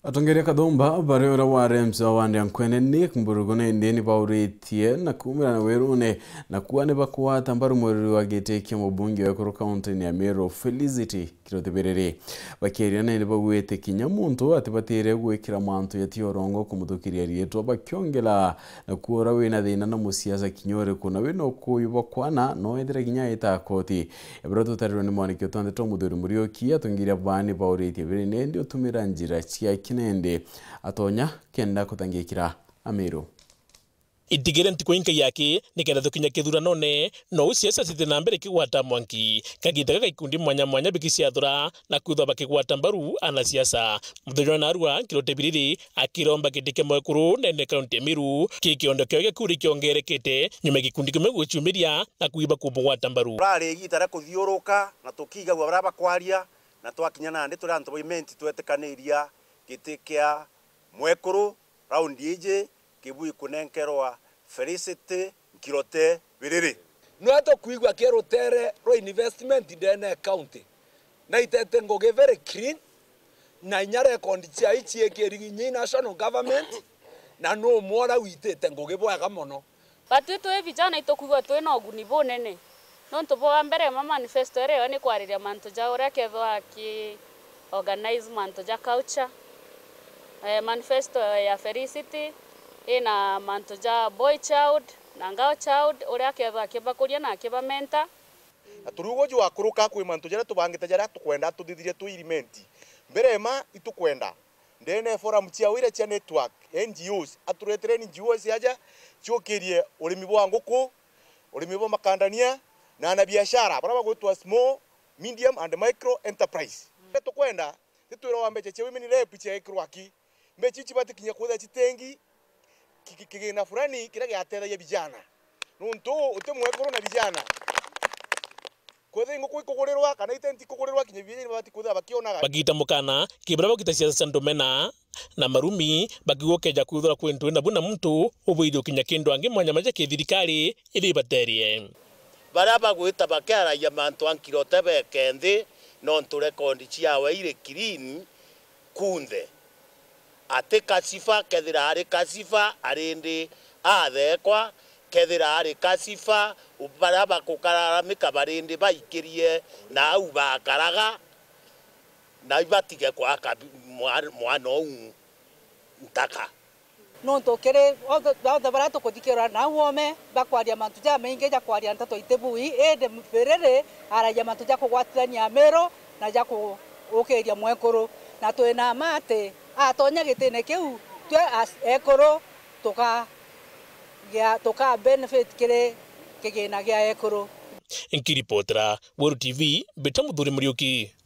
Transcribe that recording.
Atongeria Kadumba bari ora wa remsa wandi ankwene Nick Mburugone ndeni bauritie na kumira na werune na kuwa ne bakwata mbaru mweri wa giteke mubungi wa Ekuru County ni Amero Felicity kiroteberere bakeria na ne bagwete kinyamuntu atibatire gwekira mantu yatiorongo kumutukiria rieto bakyongela na kuora wena thina na musiasa kinyore kuna weno kuyuba kwana no endera ginya ita koti ebroto tariro ni mwanike tonde tomuduri murioki atongeria bani bauritie bere nende otumira njira cia nende atonya kenda kutangikira Amero itigere ntikoinka yake nikenda thukinya kithurano ne no siasa site na mbere kigwata mwanki kagitaga gaikundi mwanya bikisiathura na kutha bakigwata mbaru ana siasa muthenya na arua kirotebiriri akiromba kitike mwekuru nene county Miru kikiondo kyoge kuri kiongerekete nyuma gikundi kimwe guchumiria na kuiba kubugwata mbaru rari gitara kuthiuruka na tukiga gwa baraba kwaria na twakinya na ndi turantu boimenti twetekaniria gitikia mwekuru raundi ije kibui kunenkerwa Felicity kirote biriri nwato kuigwa kerotere ro investment dene county na itete ngoge very clean na nyare kondicia ichie kerinyi national government na no mwora witete ngoge bwaga mono batu twe vijana itokuigwa twe no guni bonene no ntobo mbere ma manifesto ere ni kwariria manto ja ora kethwa ki organize manto ja culture manifesto ya Felicity ina manto ja boy child na ngao child ora kethwa kibakuria na kibamenta aturugo ju akuruka kwi manto jara tubangita jara tukwenda tudithirie tu irimenti mbere ma itukwenda ndene forum cia wira cia network NGOs aturetere NGOs aja ciokirie urimi bwa nguku urimi bwa makandania na biashara baraba gwitwa small medium and micro enterprise tukwenda titwira wa mbeche women rep cia ikrwaki mbeche chibatikinya kwetha chitengi kigina fulani kira giateria vijana nuntu utemwekoro na vijana kwetha nguku ikugurirwa kana itenti kugurirwa kinya vijana bati kwetha bakionaga bagita mukana kibrabo kitasiasa ndomena na marumi bagigokeja kuthura kwentu na buna muntu ubuirio kinya kindu angi mwanya maje kithirikari iri baterie baraba gwita bakara ya mantu ankirote bekendi no nturekondi ciawe ire clean kunthe ate kasifa kethira ari kasifa arindi athekwa kethira ari kasifa ubaraba kukararamika barindi baikirie na au bakaraga na ibatige kwa mwana ou ntaka no tokere othe barato kuthikira na uome bakwaria mantu ja mainge ja kwaria ntato itebui ende mferere araja mantu ja kugwatithania Amero na ja kuukiria mwekuru na twina mate atonya gitene kiu twe as Ekuru tuka benefit kire kigina gia Ekuru Nkiripotra World TV Betamuthuri Muriuki.